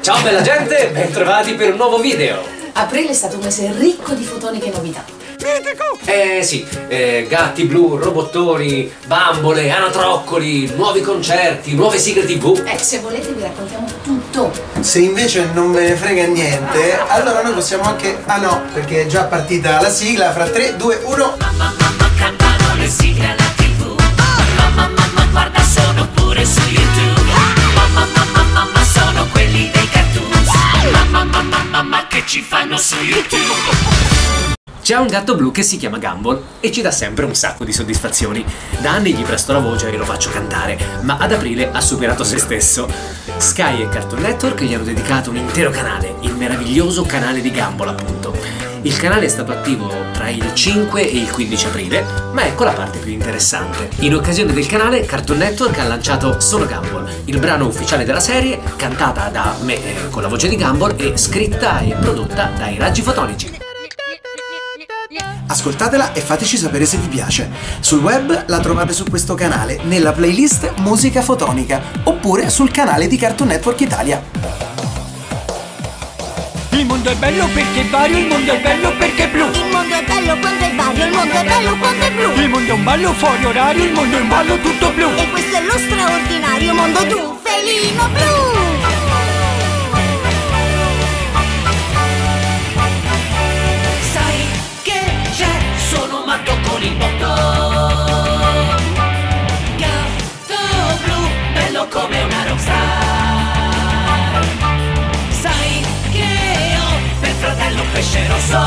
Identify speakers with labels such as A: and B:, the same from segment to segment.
A: Ciao bella gente, bentrovati per un nuovo video.
B: Aprile è stato un mese ricco di fotoniche novità.
A: Sì, gatti blu, robottoni, bambole, anatroccoli, nuovi concerti, nuove sigle TV.
B: Se volete vi raccontiamo tutto.
C: Se invece non ve ne frega niente, allora noi possiamo anche... Ah no, perché è già partita la sigla, fra 3, 2, 1...
D: Mamma, cantano le sigle alla TV. Mamma, guarda, sono pure su YouTube. Mamma, sono quelli dei cartoons. Mamma, che ci fanno su YouTube.
A: C'è un gatto blu che si chiama Gumball e ci dà sempre un sacco di soddisfazioni. Da anni gli presto la voce e lo faccio cantare, ma ad aprile ha superato se stesso. Sky e Cartoon Network gli hanno dedicato un intero canale, il meraviglioso canale di Gumball appunto. Il canale è stato attivo tra il 5 e il 15 aprile, ma ecco la parte più interessante. In occasione del canale, Cartoon Network ha lanciato Sono Gumball, il brano ufficiale della serie, cantata da me con la voce di Gumball e scritta e prodotta dai Raggi Fotonici.
C: Ascoltatela e fateci sapere se vi piace. Sul web la trovate su questo canale, nella playlist Musica Fotonica, oppure sul canale di Cartoon Network Italia.
E: Il mondo è bello perché è vario, il mondo è bello perché è blu.
F: Il mondo è bello quando è vario, il mondo è bello quando è blu.
E: Il mondo è un ballo fuori orario, il mondo è un ballo tutto blu.
F: E questo è lo straordinario mondo blu, felino blu.
D: Sai che c'è? Sono matto con il botto. Gatto blu, bello come una rockstar. Sai che ho per fratello un pesce rosso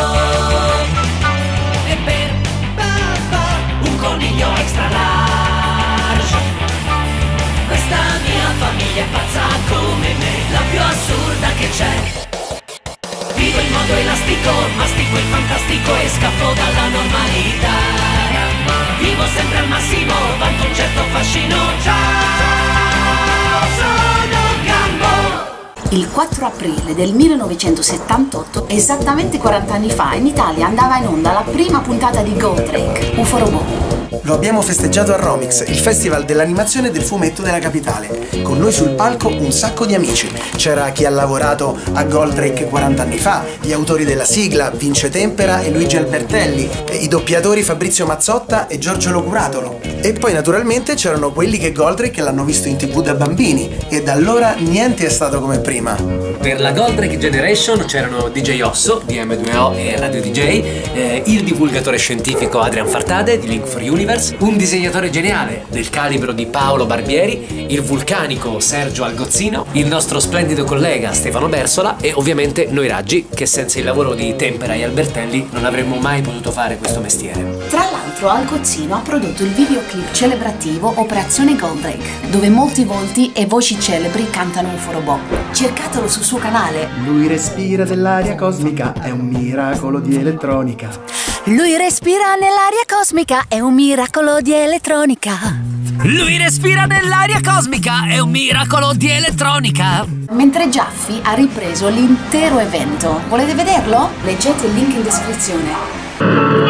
D: e per papà un coniglio extra large. Questa mia famiglia è pazza come me, la più assurda che c'è. Vivo in modo elastico, mastico il fantastico e scappo dalla normalità. Vivo sempre al massimo, vanto un certo fascino. Ciao, sono Gumball.
B: Il 4 aprile del 1978, esattamente 40 anni fa, in Italia andava in onda la prima puntata di Goldrake, UFO Robot.
C: Lo abbiamo festeggiato a Romix, il festival dell'animazione e del fumetto della capitale. Con noi sul palco un sacco di amici. C'era chi ha lavorato a Goldrake 40 anni fa, gli autori della sigla, Vince Tempera e Luigi Albertelli, e i doppiatori Fabrizio Mazzotta e Giorgio Locuratolo. E poi naturalmente c'erano quelli che Goldrake l'hanno visto in TV da bambini, e da allora niente è stato come prima.
A: Per la Goldrake Generation c'erano DJ Osso di M2O e Radio DJ, il divulgatore scientifico Adrian Fartade di Link for Universe, un disegnatore geniale del calibro di Paolo Barbieri, il vulcanico Sergio Algozzino, il nostro splendido collega Stefano Bersola e ovviamente noi Raggi, che senza il lavoro di Tempera e Albertelli non avremmo mai potuto fare questo mestiere.
B: Tra l'altro Algozzino ha prodotto il videoclip celebrativo Operazione Goldrake, dove molti volti e voci celebri cantano UFO Robot. Cercatelo sul suo canale.
G: Lui respira dell'aria cosmica, è un miracolo di elettronica.
F: Lui respira nell'aria cosmica, è un miracolo di elettronica.
D: Lui respira nell'aria cosmica, è un miracolo di elettronica.
B: Mentre Giaffi ha ripreso l'intero evento. Volete vederlo? Leggete il link in descrizione.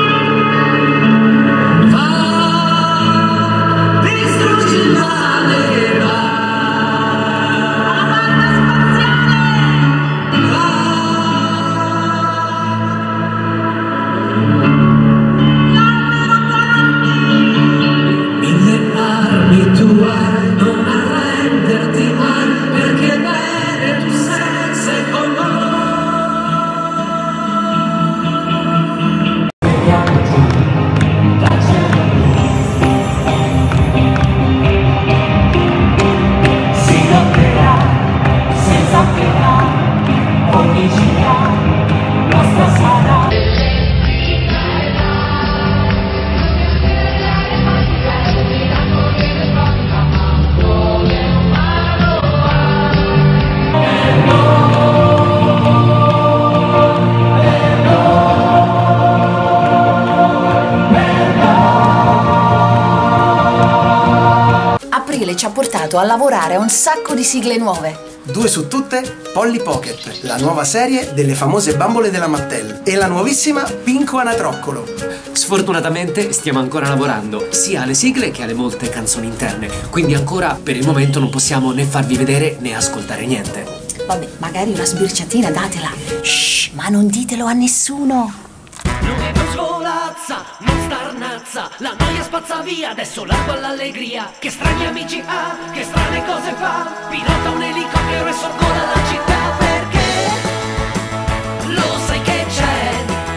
B: Ci ha portato a lavorare a un sacco di sigle nuove.
C: 2 su tutte, Polly Pocket, la nuova serie delle famose bambole della Mattel, e la nuovissima Pinco Anatroccolo.
A: Sfortunatamente stiamo ancora lavorando sia alle sigle che alle molte canzoni interne, quindi ancora per il momento non possiamo né farvi vedere né ascoltare niente.
B: Vabbè, magari una sbirciatina datela. Shh, ma non ditelo a nessuno.
D: Lui non svolazza, non starnazza, la noia spazza via, adesso largo all'allegria. Che strani amici ha, che strane cose fa, pilota un elicottero e sorvola la città. Perché lo sai che c'è.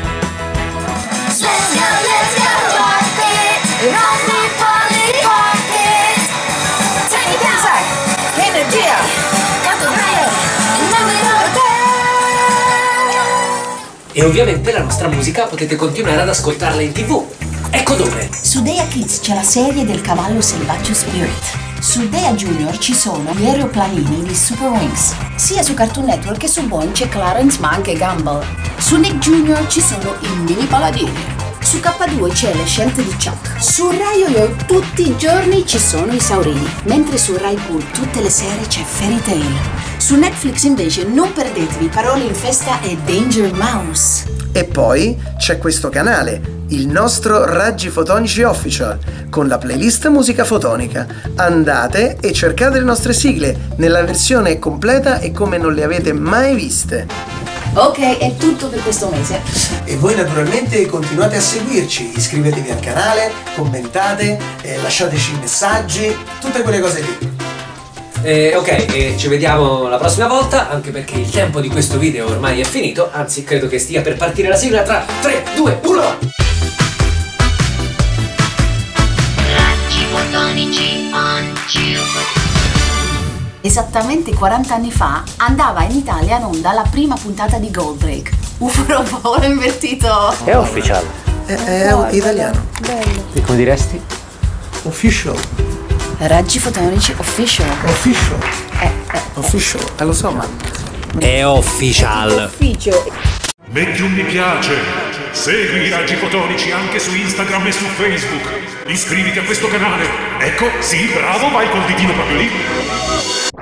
F: Let's go, party it! Rompi party, party it! Take it down! Energia! Canto
A: E ovviamente la nostra musica potete continuare ad ascoltarla in TV. Ecco dove!
B: Su Dea Kids c'è la serie del cavallo selvaggio Spirit. Su Dea Junior ci sono gli aeroplanini di Super Wings. Sia su Cartoon Network che su Boing c'è Clarence, ma anche Gumball. Su Nick Junior ci sono i mini paladini. Su K2 c'è le scelte di Chuck. Su Rai Yo-Yo tutti i giorni ci sono i Saurini, mentre su Rai Pool tutte le sere c'è Fairy Tail. Su Netflix invece non perdetevi Parole in festa e Danger Mouse.
C: E poi c'è questo canale, il nostro Raggi Fotonici Official, con la playlist musica fotonica. Andate e cercate le nostre sigle nella versione completa e come non le avete mai viste.
B: Ok, è tutto per questo mese.
C: E voi naturalmente continuate a seguirci, iscrivetevi al canale, commentate, lasciateci messaggi, tutte quelle cose lì.
A: Ok, ci vediamo la prossima volta, anche perché il tempo di questo video ormai è finito, anzi credo che stia per partire la sigla tra 3, 2, 1!
F: Raggi fotonici on
B: Esattamente 40 anni fa andava in Italia in onda la prima puntata di Goldrake. Ufo invertito.
H: È official.
C: È italiano.
B: Bello.
H: E come diresti?
C: Official.
B: Raggi Fotonici Official.
C: Official. Official. Lo so, ma...
H: È official.
I: Metti un mi piace, segui i Raggi Fotonici anche su Instagram e su Facebook, iscriviti a questo canale, ecco, sì, bravo, vai col ditino proprio lì.